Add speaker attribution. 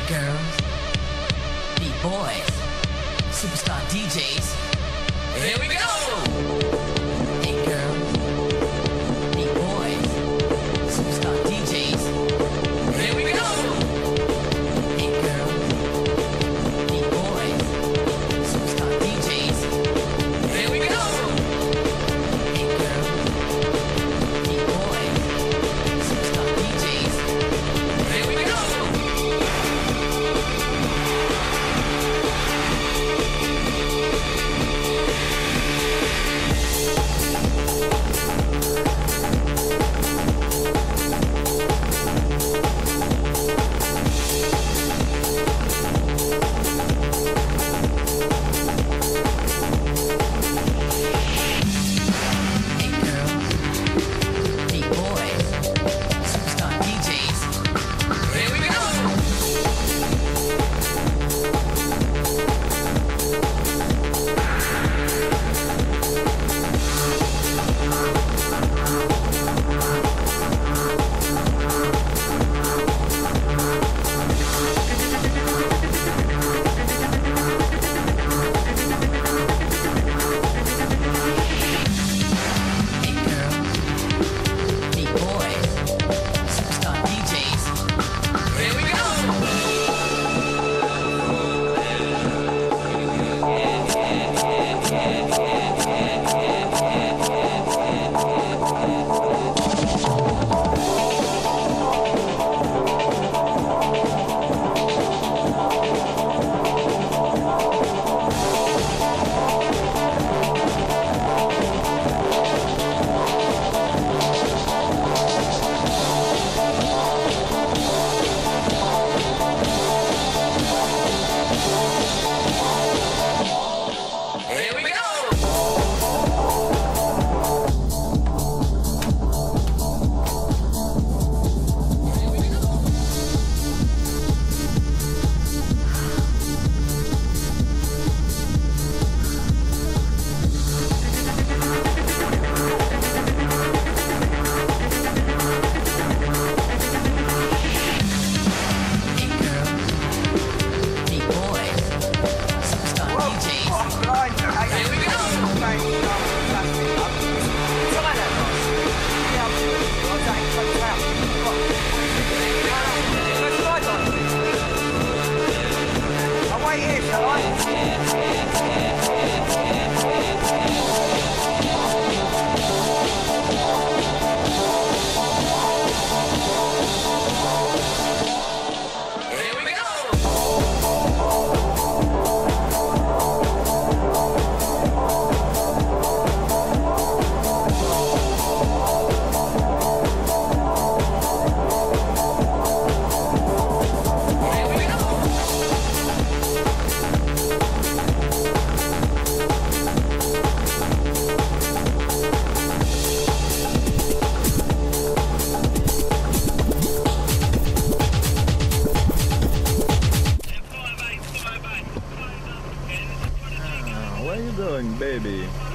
Speaker 1: girls, beat boys, superstar DJs. Here we go! Hey girls, beat boys, superstar DJs. Here we go! Hey girls, beat boys, superstar DJs. Here we go! Hey girls, beat boys, superstar DJs. Here we go!
Speaker 2: Where you going, baby?